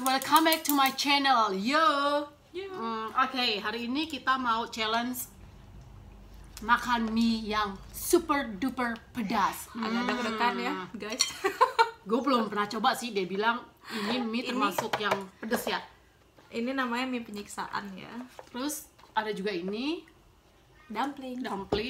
welcome back to my channel. Yo. Oke, hari ini kita mau challenge makan mie yang super duper pedas. Agak deg-degan ya, guys. Gue belum pernah coba sih. Dia bilang ini mie termasuk yang pedas ya. Ini namanya mie penyiksaan ya. Terus ada juga ini Dumpling.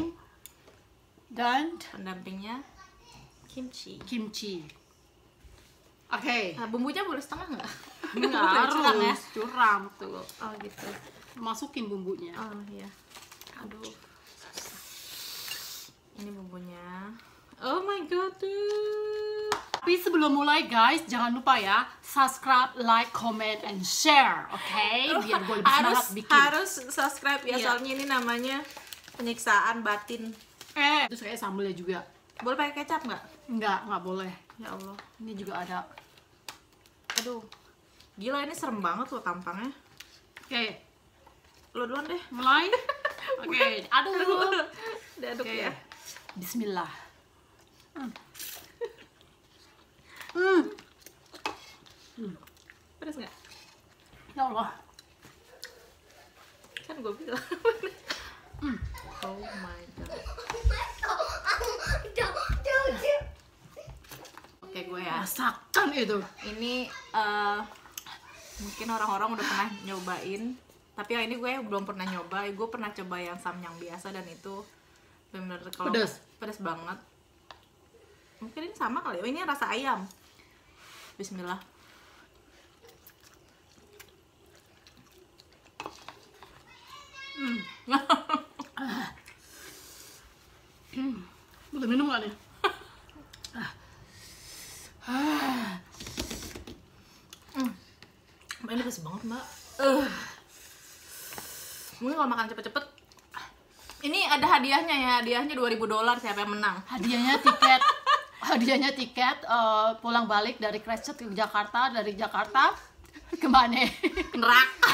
Dan Pendampingnya kimchi. Oke. Nah, bumbunya boleh setengah nggak? Nggak Curang ya? harus curam tuh. Oh gitu. Masukin bumbunya. Oh iya. Aduh. Susah. Ini bumbunya. Oh my god. Tapi sebelum mulai guys, jangan lupa ya subscribe, like, comment, and share, oke? Biar gue lebih semangat bikin. Harus subscribe ya, Iya. soalnya ini namanya penyiksaan batin. Terus kayak sambelnya juga. Boleh pakai kecap nggak? Nggak boleh. Ya Allah. Ini juga ada. Aduh. Gila, ini serem banget loh tampangnya. Oke, Lo duluan deh. mulai. Oke, aduh. Diaduk Oke. ya. Bismillah. Pedas nggak? Ya Allah. Kan gue bilang. Oh my god. Oke, gue ya. Masakan itu. Ini mungkin orang-orang udah pernah nyobain, tapi yang ini gue belum pernah nyoba. Gue pernah coba yang samyang biasa dan itu bener-bener kalau pedas banget. Mungkin ini sama kali. Oh, ini rasa ayam. Bismillah. Boleh minum nggak nih? Mbak, ini pedas banget, Mbak. Mungkin kalau makan cepet-cepet. Ini ada hadiahnya ya. Hadiahnya $2.000 siapa yang menang. Hadiahnya tiket pulang balik dari Christchurch ke Jakarta, dari Jakarta kemana? Neraka.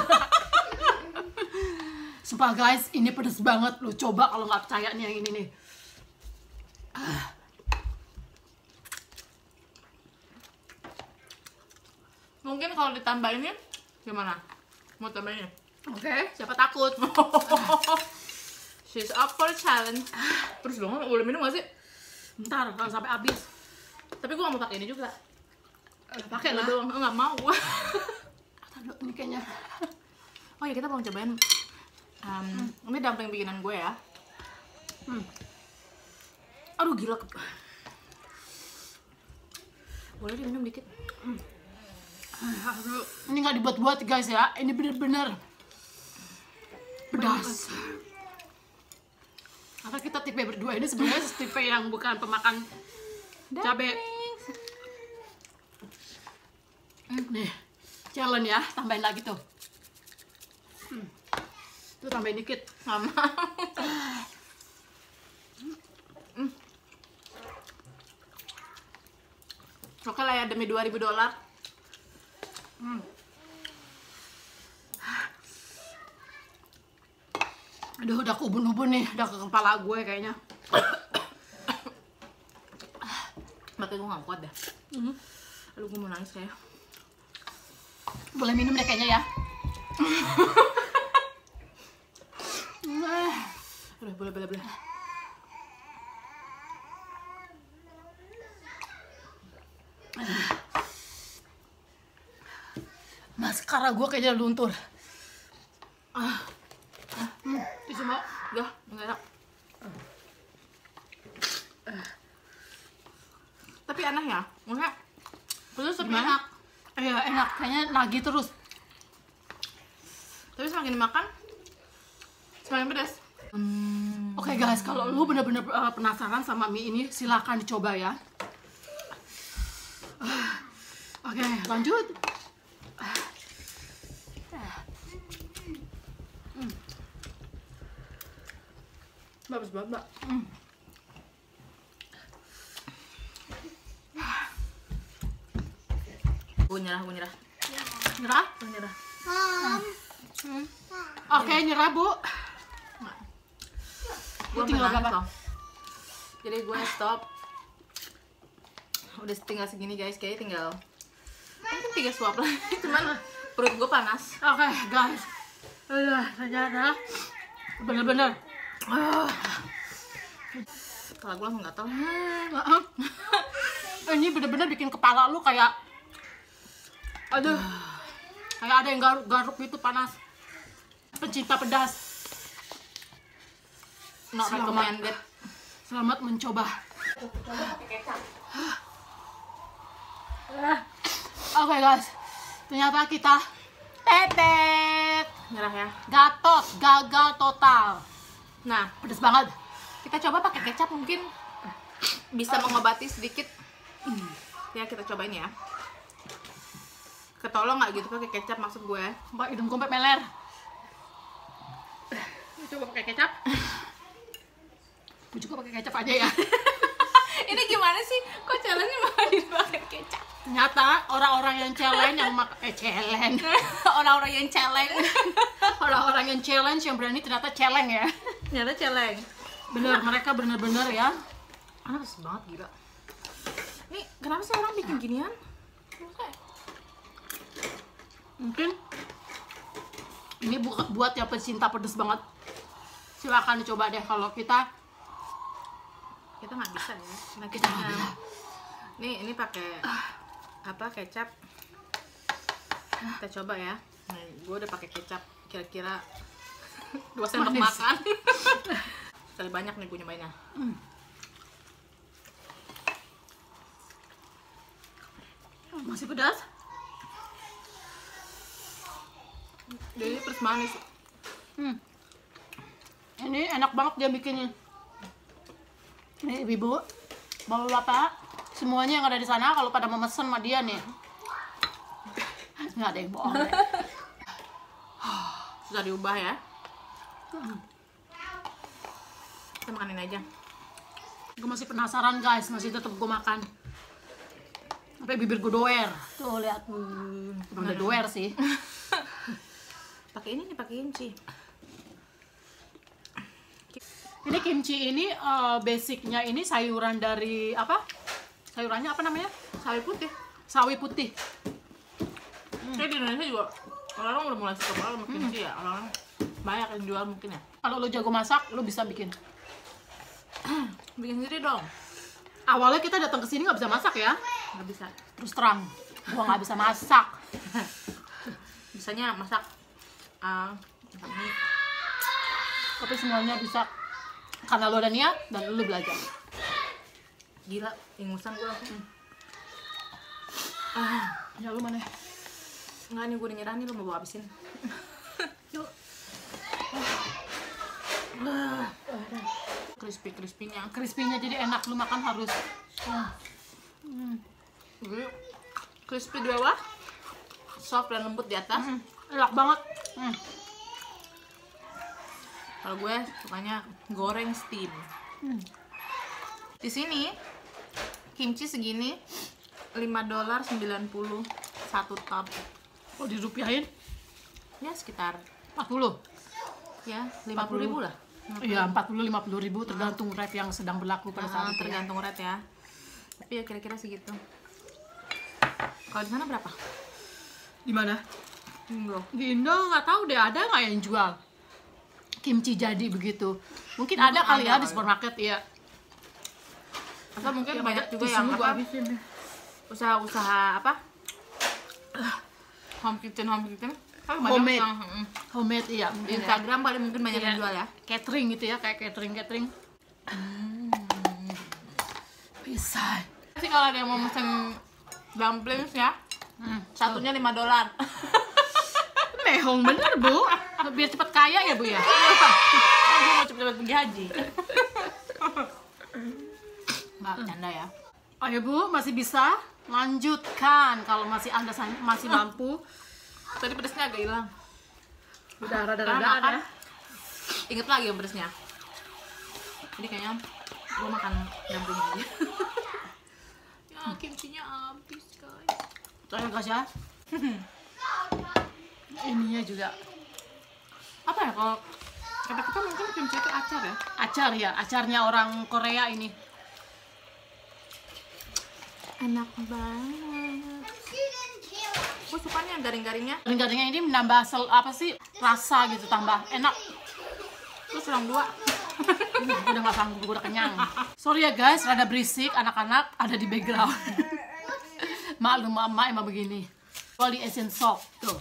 Sumpah guys, ini pedes banget. Lu coba kalau nggak percaya nih yang ini nih. Mungkin kalau ditambah ini gimana? Mau tambahin? Oke, siapa takut? She's up for a challenge. Terus dong, boleh minum gak sih? Ntar kalau sampai habis. Tapi gue gak mau pakai ini juga. Pakai lah. Doang, nggak mau. Aduh, ini kayaknya. Oh ya, kita mau cobain. Ini dumpling bikinan gue ya. Aduh gila. Boleh diminum dikit. Aduh, ini nggak dibuat-buat guys ya. Ini bener-bener pedas. Karena kita tipe berdua ini sebenarnya tipe yang bukan pemakan cabai. Nih, challenge ya, tambahin lagi tuh. Tuh tambahin dikit. Sama. Oke lah ya, demi $2.000. Aduh, udah kubun-ubun nih, udah ke kepala gue kayaknya. Makanya gue gak kuat dah. Aduh, gue mau nangis kayak. Boleh minum deh kayaknya ya. Udah, boleh. Maskara gue kayaknya luntur. Tisu mau? Udah, enggak enak. Tapi aneh ya, maksudnya pedas tapi Gimana? enak. Iya enak, kayaknya lagi terus. Tapi semakin dimakan semakin pedas. Oke guys, kalau lu bener-bener penasaran sama mie ini, silahkan dicoba ya. Oke, lanjut. Bagus banget, Mbak. Gue nyerah. Nyerah? Oke, nyerah bu. Gue tinggal menang berapa? loh. Jadi gue stop. Udah tinggal segini guys, kayaknya tinggal mungkin 3 suap lagi, cuman perut gue panas. Oke, guys. Ternyata bener-bener. Kalau gue langsung gatel. Ini bener-bener bikin kepala lu kayak, aduh, kayak ada yang garuk-garuk gitu, panas. Pencinta pedas, Not recommended. selamat mencoba. Oke guys, ternyata kita tetet, Nyerah ya. gatot, gagal total. Nah, Pedes banget. kita coba pakai kecap, mungkin bisa mengobati sedikit. Ya, kita cobain ya. Ketolong nggak gitu pakai kecap, maksud gue. Mbak, hidung gue sampai meler. Coba pakai kecap. Gue juga pakai kecap aja ya. Ini gimana sih? Kok challenge malah dipakai kecap? Ternyata orang-orang yang challenge Orang-orang yang challenge. Orang-orang yang challenge yang berani ternyata challenge ya. Ternyata challenge. Bener, mereka bener-bener ya. Panas banget, gila. Nih, kenapa sih orang bikin ginian? Mungkin ini buat yang pecinta pedes banget. Silakan dicoba deh. Kalau kita Kita nggak bisa ya. Nah, Kita nggak bisa. Nih, ini pakai apa, kecap. Kita coba ya. Nah, gue udah pakai kecap kira-kira 2 sendok Manis. makan. Sekali banyak nih gue nyobainnya. masih pedas. Jadi pedas manis. Ini enak banget dia bikinnya. Nih ibu, bapak, semuanya yang ada di sana kalau pada memesan sama dia nih, nggak ada yang bohong deh. Susah diubah ya. Kita makanin aja. Gue masih penasaran guys, masih tetap gue makan. Sampai bibir gue doer. Tuh lihat, udah doer sih. Pakai ini nih, pakai kimchi. Ini kimchi ini basicnya ini sayuran dari apa? Sayurannya apa namanya? Sawi putih. Sawi putih. Kayak di Indonesia juga orang-orang udah mulai suka banget sama kimchi ya. Orang-orang banyak yang jual mungkin ya. Kalau lo jago masak, lo bisa bikin. Bikin sendiri dong. Awalnya kita datang ke sini nggak bisa masak ya. Nggak bisa. Terus terang, gua nggak bisa masak. Bisanya masak masak mie. Tapi semuanya bisa karena lo ada niat dan lo belajar. Gila, ingusan gue langsung. Ya lu mana? Enggak nih, gue udah nyerah nih, lo mau gue habisin. Crispy-crispy-nya. Crispy-nya jadi enak, lu makan harus. Jadi, crispy di bawah, soft dan lembut di atas. Enak banget. Kalau gue sukanya goreng steam. Di sini kimchi segini $5.90 satu tub. Oh, dirupiahin Ya sekitar 40. ya 50.000 lah. Iya, 40-50 ribu tergantung rate yang sedang berlaku pada saat itu. Ya. Tergantung rate ya. Tapi ya kira-kira segitu. Kalau di sana berapa? Di mana? Indo. Di Indo nggak tahu deh, ada nggak yang jual kimchi jadi begitu? Mungkin ada kali ya di supermarket ya. Atau mungkin banyak juga Tisu yang gua apa? habisin deh. Usaha-usaha apa? Home kitchen. Kan banyak Homemade. yang, Homemade iya. di Mungkin ya. Instagram paling mungkin banyak yang Iya. jual ya. Catering gitu ya, kayak catering. Bisa. Sih kalau ada yang mau pesen dumplings ya, satunya $5. Mehong bener bu, biar cepet kaya ya bu ya. Gue mau cepet-cepet pergi haji. Nggak canda ya. Ayo bu, masih bisa lanjutkan kalau masih anda masih mampu. Tadi pedesnya agak hilang. Udah Karena rada-radaan makan, ya. inget lagi yang pedesnya. Jadi kayaknya gue makan dumpling aja. Ya kimchinya habis guys. Ayo guys ya. Ininya juga Apa ya kalau kata kita mungkin kimchi itu acar ya? acar ya, acarnya orang Korea ini. Enak banget. Aku suka nih yang garing-garingnya. Garing-garingnya ini menambah rasa gitu, tambah enak. Terus yang 2. Udah gak sanggup, gue udah kenyang. Sorry ya guys, rada berisik, anak-anak ada di background. Maklum mama emang begini. Kecuali Asian Soap tuh.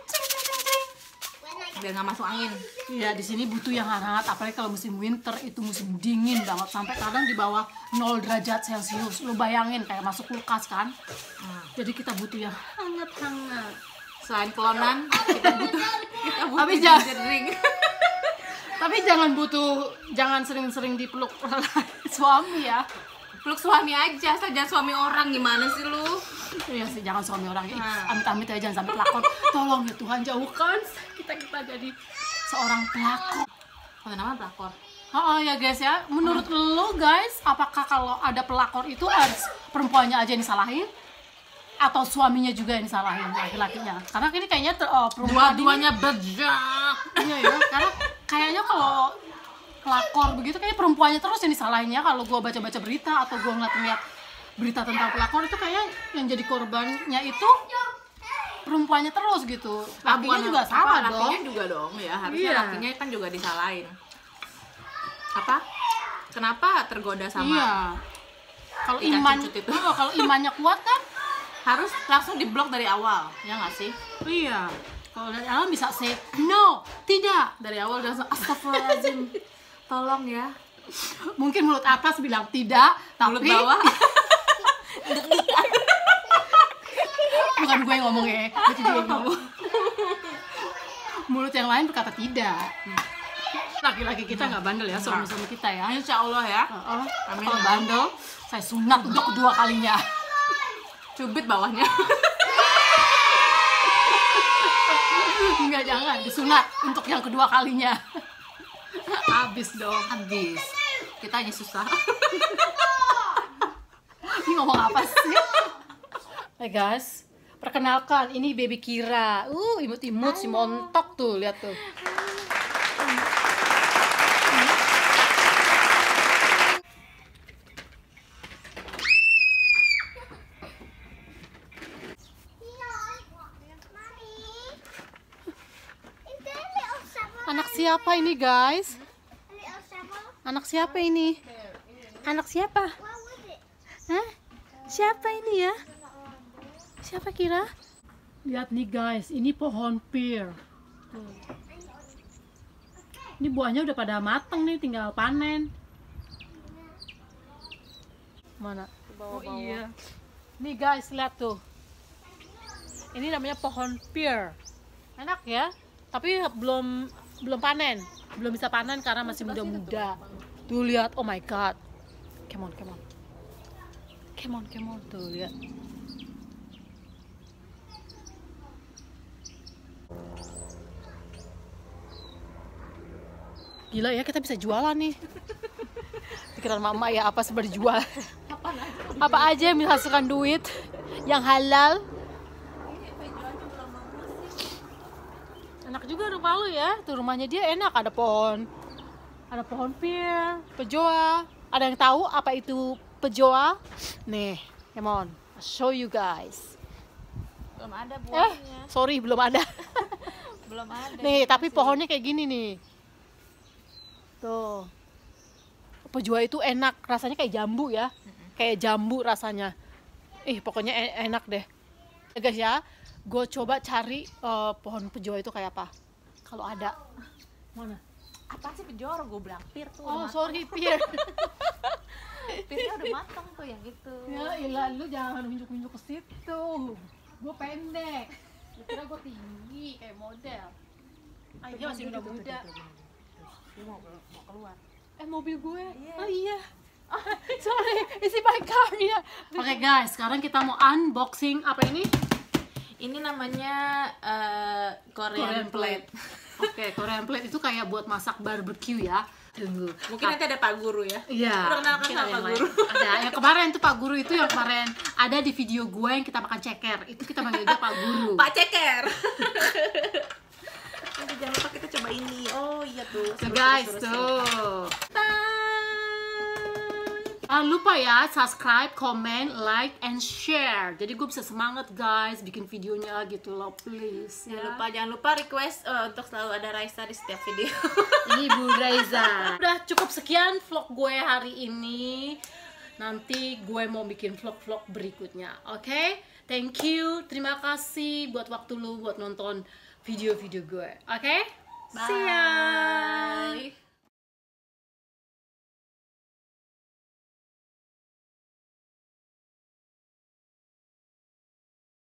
Biar nggak masuk angin. Iya, di sini butuh yang hangat, apalagi kalau musim winter itu musim dingin banget, sampai kadang di bawah 0 derajat Celcius. Lu bayangin kayak masuk kulkas kan? Jadi kita butuh yang hangat-hangat. Selain kelonan, kita butuh Tapi ginger drink. Tapi jangan sering-sering dipeluk suami ya. Peluk suami aja, jangan suami orang. Gimana sih lu? Iya sih, jangan suami orang. Amit-amit ya, jangan sampai pelakor. Tolong ya Tuhan, jauhkan kita jadi seorang pelakor. Kenapa pelakor? Ya guys ya, menurut lo guys, apakah kalau ada pelakor itu harus perempuannya aja yang disalahin? Atau suaminya juga yang disalahin, laki-lakinya? Karena ini kayaknya perempuan dua-duanya bejat. Iya ya, karena kayaknya kalau pelakor begitu kayak perempuannya terus yang disalahin ya. Kalau gue baca-baca berita atau gue ngeliat berita tentang pelakor itu kayaknya yang jadi korbannya itu perempuannya terus gitu. Lakinya juga salah dong. Lakinya juga dong ya, harusnya lakinya kan juga disalahin. Apa? Kenapa tergoda sama? Iya. Kalau imannya kuat kan harus langsung diblok dari awal, ya nggak sih? Iya. Kalau dari awal bisa say no, tidak. Dari awal udah langsung astagfirullahaladzim. Tolong ya. Mungkin mulut atas bilang tidak, tapi mulut bawah bukan gue yang ngomong ya, itu dia yang ngomong. Mulut yang lain berkata tidak. Laki-laki kita nggak bandel ya, suami-suami kita ya. Insya Allah ya. Kalau bandel, saya sunat untuk kedua kalinya. Cubit bawahnya. Enggak, jangan disunat untuk yang kedua kalinya. Habis dong. Habis. Kita hanya susah. Ini ngomong apa sih? Hai guys, perkenalkan ini baby Kira. Imut-imut si montok tuh, lihat tuh. Anak siapa ini guys? Anak siapa ini? Anak siapa? Hah? Siapa ini ya? Siapa Kira? Lihat nih guys, ini pohon pir. Ini buahnya udah pada mateng nih, tinggal panen. Mana? Oh iya. Nih guys, lihat tuh. Ini namanya pohon pir. Enak ya? Tapi belum panen, belum bisa panen karena masih muda-muda. Tuh lihat, oh my god, come on, tuh lihat. Gila ya, kita bisa jualan nih. Pikiran mama ya, apa sih berjual? Apa aja yang menghasilkan duit, yang halal. Enak juga rumah lu ya, tuh rumahnya dia enak, ada pohon pir, pejoa. Ada yang tahu apa itu pejoa? Nih, come on, I'll show you guys. Belum ada buahnya. Sorry, belum ada. Belum ada. Nih, tapi pohonnya kayak gini nih. Tuh. Pejoa itu enak, rasanya kayak jambu ya. Kayak jambu rasanya. Pokoknya enak deh. Ya guys ya. Gue coba cari pohon pejoa itu kayak apa. Kalau ada. Mana? Apa sih pejoa? Gue bilang pir tuh. Oh sorry, pir. Pirnya udah matang tuh yang itu. Ya ilah, lu jangan nunjuk-nunjuk ke situ. Gue pendek. Lu kira gue tinggi kayak model. Ayo masih muda-muda. Dia mau keluar. Mobil gue. Yeah. Oh iya. Sorry, isi my car ya. Oke guys, sekarang kita mau unboxing apa ini? Ini namanya Korean plate. Oke, Korean plate itu kayak buat masak barbecue ya. Tunggu. Mungkin nanti ada Pak Guru ya. Iya. Perkenalkan sama Pak Guru. Ada yang kemarin tuh Pak Guru itu yang kemarin ada di video gue yang kita makan ceker. Itu kita manggil dia Pak Guru. Pak Ceker. Nanti jangan lupa kita coba ini. Oh iya tuh. Guys, tuh. Jangan lupa ya, subscribe, comment, like, and share. Jadi gue bisa semangat guys bikin videonya gitu loh, please ya. Jangan lupa request untuk selalu ada Raisa di setiap video. Ini Bu Raiza. Udah cukup sekian vlog gue hari ini. Nanti gue mau bikin vlog-vlog berikutnya. Oke? Thank you. Terima kasih buat waktu lu buat nonton video-video gue. Oke? See ya.